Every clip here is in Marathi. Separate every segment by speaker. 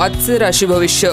Speaker 1: आजचे राशी भविष्य।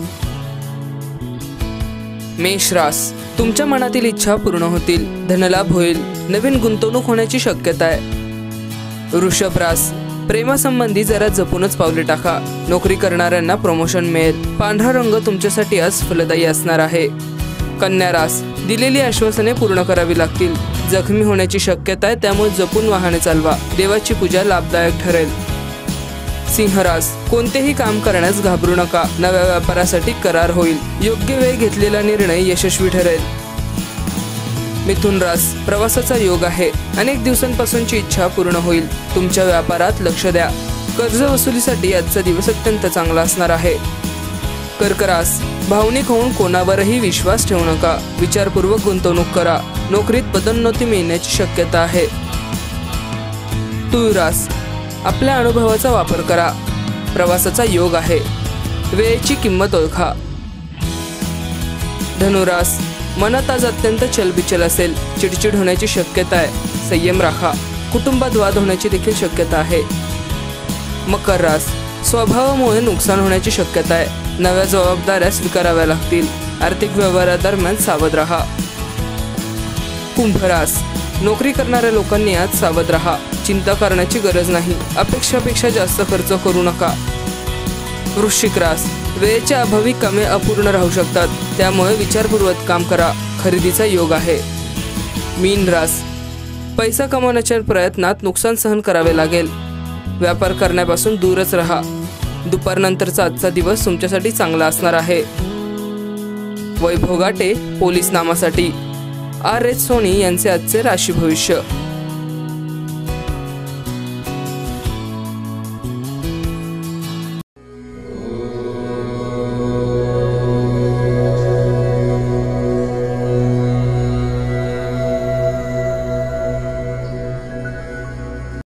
Speaker 1: मेष रास, तुमच्या मनातील इच्छा पूर्ण होतील, धनलाभ होईल, नवीन गुंतवणूक होण्याची शक्यता आहे। वृषभ रास, प्रेमासंबंधी जरा जपूनच पावले टाका, नोकरी करणाऱ्यांना प्रमोशन मिळेल, पांढरा रंग तुमच्यासाठी आज फलदायी असणार आहे। कन्या रास, दिलेली आश्वासने पूर्ण करावी लागतील, जखमी होण्याची शक्यता आहे, त्यामुळे जपून वाहने चालवा, देवाची पूजा लाभदायक ठरेल। सिंह रास, कोणतेही काम करण्यास घाबरू नका, नव्या व्यापारासाठी करार होईल, योग्य वेळ घेतलेला निर्णय यशस्वी ठरेल। मिथुन रास, प्रवासाचा योग आहे, अनेक दिवसांपासूनची इच्छा पूर्ण होईल, तुमच्या व्यापारात लक्ष द्या, कर्ज वसुलीसाठी आजचा दिवस अत्यंत चांगला असणार आहे। कर्क रास, भावनिक होऊन कोणावरही विश्वास ठेवू नका, विचारपूर्वक गुंतवणूक करा, नोकरीत पदोन्नती मिळण्याची शक्यता आहे। तुळ रास, आपल्या अनुभवाचा वापर करा, प्रवासाचा योग आहे, वेळेची किंमत ओळखा। धनुरास, मनात आज अत्यंत चलबिचल असेल, चिडचिड होण्याची शक्यता आहे, संयम राखा, कुटुंबात वाद होण्याची देखील शक्यता आहे। मकर रास, स्वभावामुळे नुकसान होण्याची शक्यता आहे, नव्या जबाबदाऱ्या स्वीकाराव्या लागतील, आर्थिक व्यवहारादरम्यान सावध राहा। कुंभ रास, नोकरी करणाऱ्या लोकांनी आज सावध राहा, चिंता करण्याची गरज नाही, अपेक्षापेक्षा जास्त खर्च करू नका। वृश्चिक रास, वेळेच्या अभावी कामे अपूर्ण राहू शकतात, त्यामुळे विचारपूर्वक काम करा, खरेदीचा योग आहे। मीन रास, पैसा कमवण्याच्या प्रयत्नात नुकसान सहन करावे लागेल, व्यापार करण्यापासून दूरच राहा, दुपारनंतरचा आजचा दिवस तुमच्यासाठी चांगला असणार आहे। वैभव गाटे, पोलीस नामासाठी। आर एच सोनी यांचे आजचे राशी भविष्य।